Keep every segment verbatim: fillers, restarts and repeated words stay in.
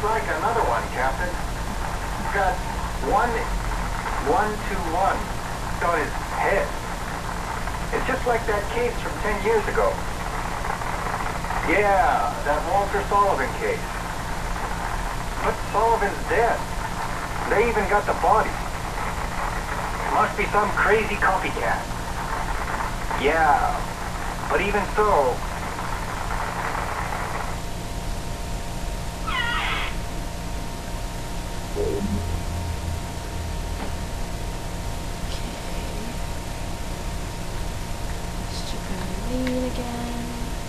like another one, Captain. He's got one, one, two, one on his head. It's just like that case from ten years ago. Yeah, that Walter Sullivan case. But Sullivan's dead. They even got the body. Must be some crazy copycat. Yeah, but even so... Again.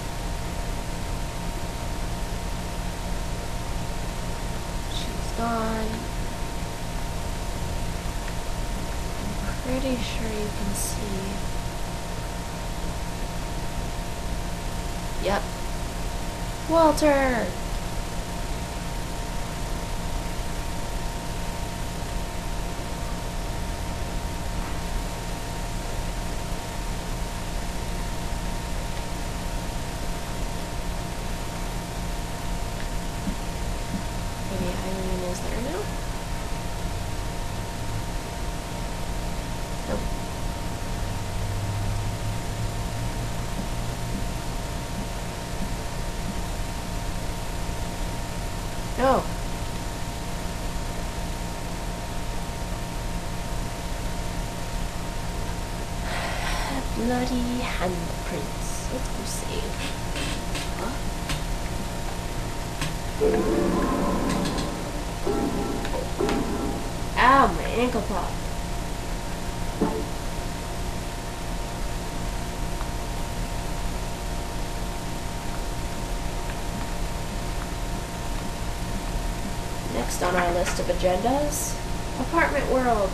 She's gone. I'm pretty sure you can see. Yep. Walter! No. Bloody handprints. Let's go save. Huh? Ow, my ankle popped. Next on our list of agendas, Apartment World.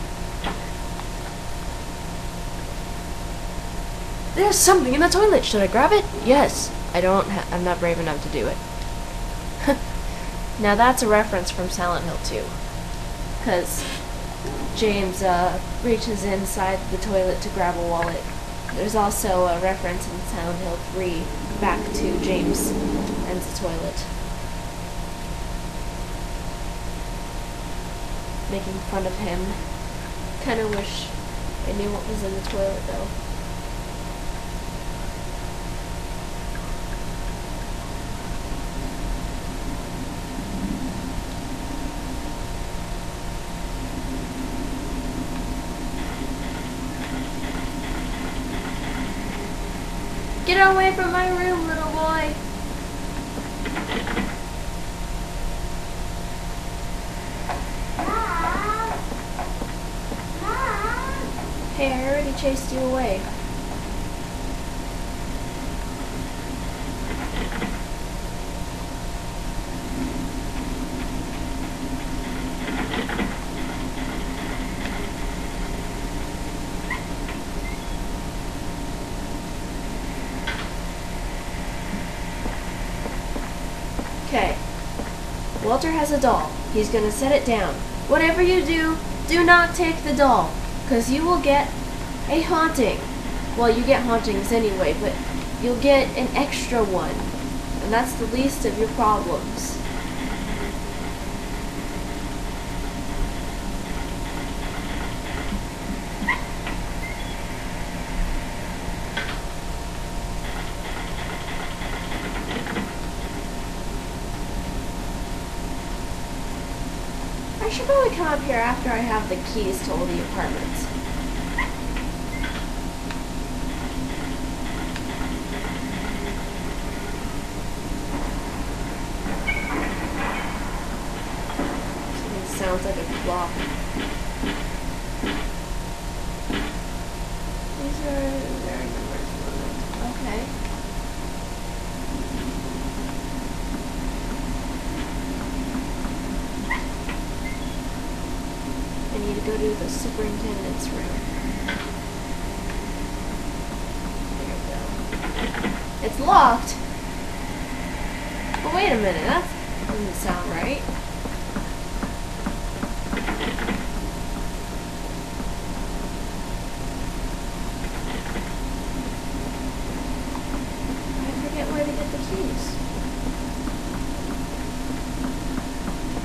There's something in the toilet. Should I grab it? Yes. I don't. Ha I'm not brave enough to do it. Now that's a reference from Silent Hill two, because James uh, reaches inside the toilet to grab a wallet. There's also a reference in Silent Hill three back to James and the toilet. Making fun of him. Kinda wish I knew what was in the toilet though. Get away from my room, little boy! Hey, I already chased you away. Okay. Walter has a doll. He's gonna set it down. Whatever you do, do not take the doll, because you will get a haunting. Well, you get hauntings anyway, but you'll get an extra one. And that's the least of your problems. I should probably come up here after I have the keys to all the apartments. It sounds like a clock. These are very numbers. Okay. I need to go to the superintendent's room. There we go. It's locked. But wait a minute, that doesn't sound right. I forget where to get the keys.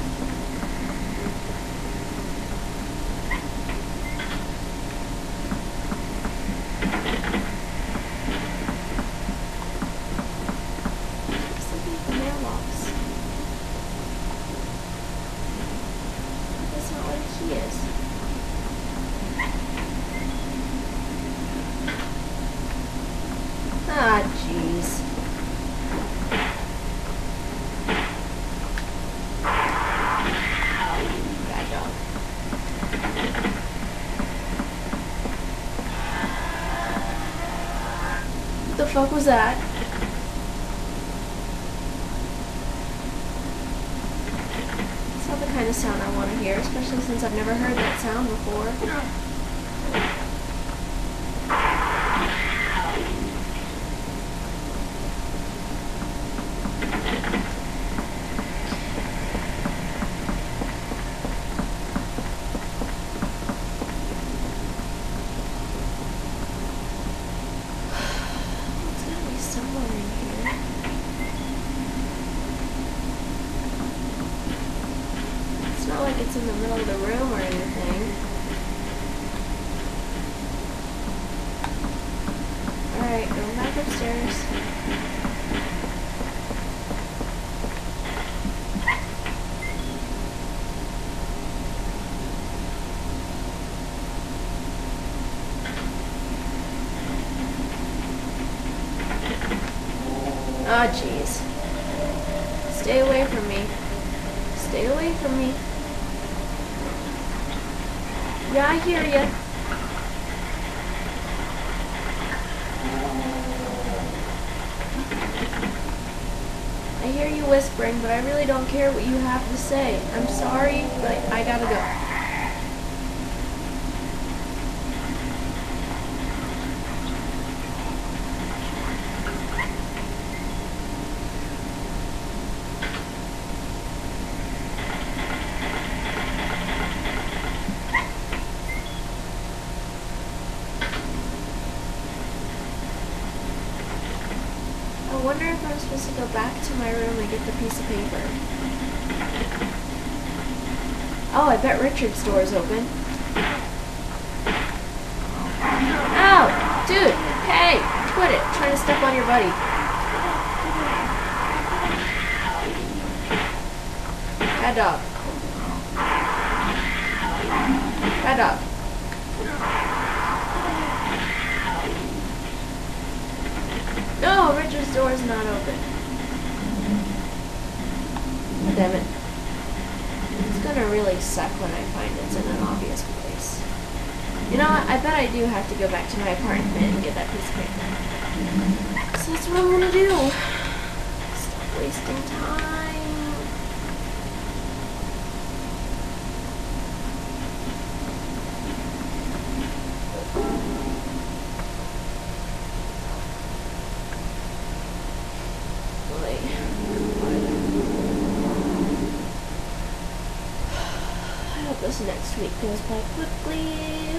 jeez. Bad dog. What the fuck was that? It's not the kind of sound I want to hear, especially since I've never heard that sound before. It's in the middle of the room or anything. Alright, going back upstairs. Oh, jeez. Stay away from me. Stay away from me. Yeah, I hear ya. I hear you whispering, but I really don't care what you have to say. I'm sorry, but I gotta go. I wonder if I'm supposed to go back to my room and get the piece of paper. Oh, I bet Richard's door is open. Ow! Dude! Hey! Quit it! I'm trying to step on your buddy. Bad dog. Bad dog. No, Richard's door is not open. Oh, damn it. It's gonna really suck when I find it's in an obvious place. You know what? I bet I do have to go back to my apartment and get that piece of paper. So that's what I'm gonna do. Stop wasting time. This next week goes by quickly.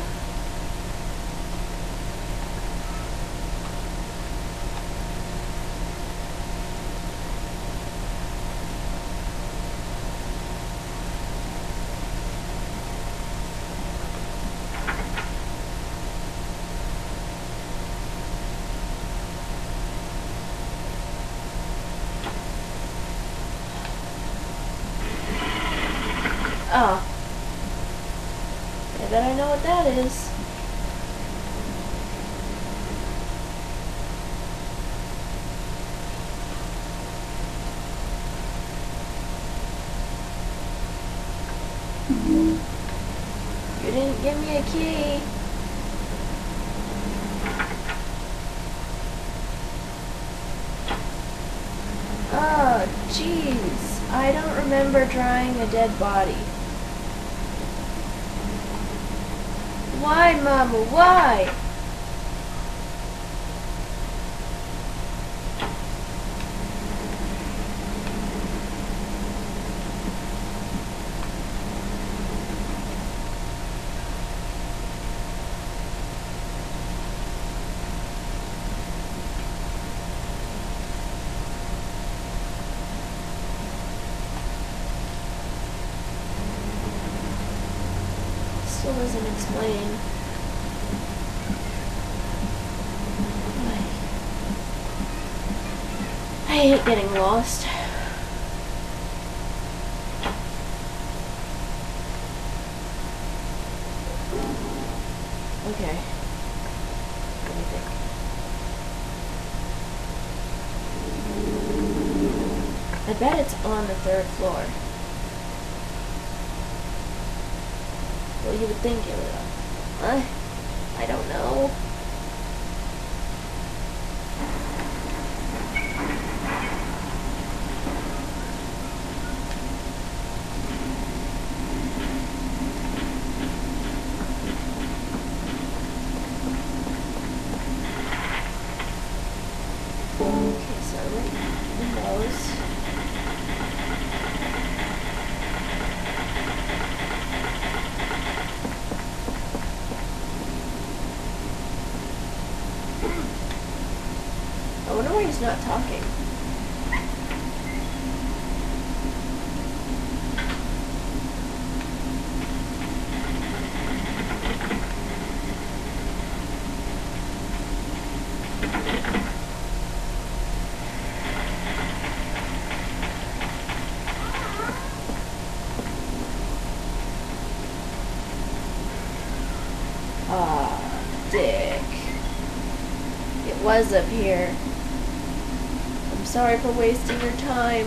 Oh. I bet I know what that is. You didn't give me a key. Oh, jeez. I don't remember drying a dead body. Why, Mama? Why? Still doesn't explain. I hate getting lost. Okay. Let me think. I bet it's on the third floor. Well, you would think it would. Uh, I don't know. Okay, so windows. I wonder why he's not talking. Ah, dick. It was up here. I'm sorry for wasting your time.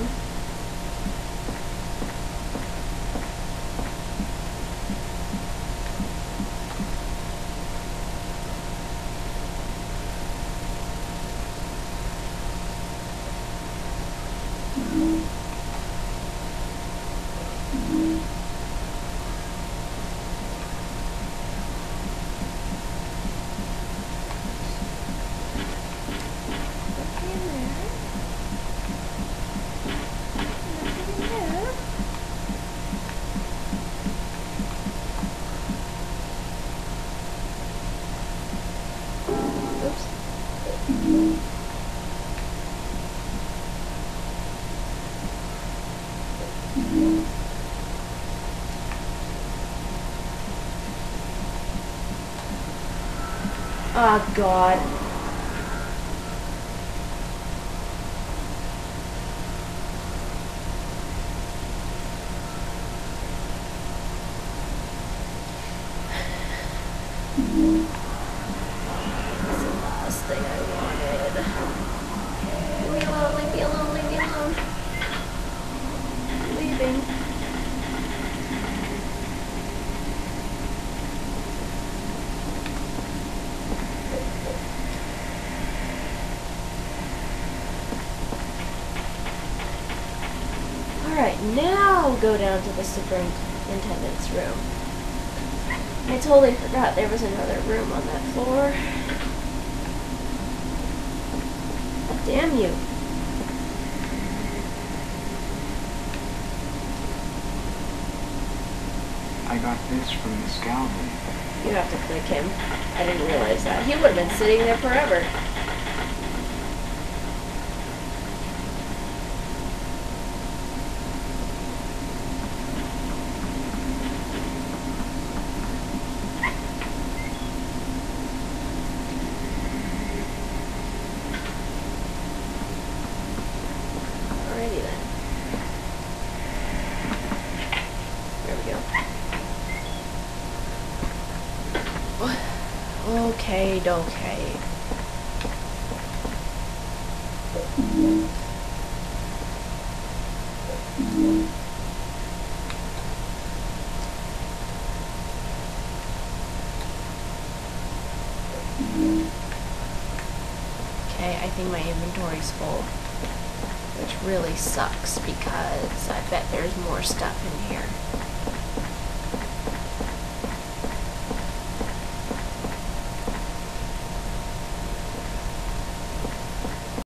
Oh, God. That's the last thing I wanted. Leave me alone, leave me alone, leave me alone. I'm leaving. Alright, now go down to the superintendent's room. I totally forgot there was another room on that floor. God damn you. I got this from Miss Galvin. You have to click him. I didn't realize that. He would have been sitting there forever. Alrighty then. There we go. Okay, okay. Okay, I think my inventory's full, which really sucks because I bet there's more stuff in here.